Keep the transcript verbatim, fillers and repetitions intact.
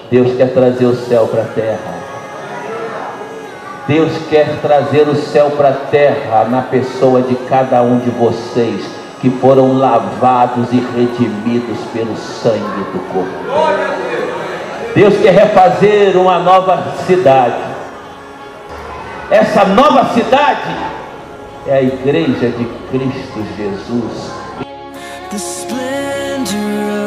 Deus quer trazer o céu para a terra. Deus quer trazer o céu para a terra na pessoa de cada um de vocês que foram lavados e redimidos pelo sangue do Cordeiro. Deus quer refazer uma nova cidade. Essa nova cidade é a igreja de Cristo Jesus. The splendor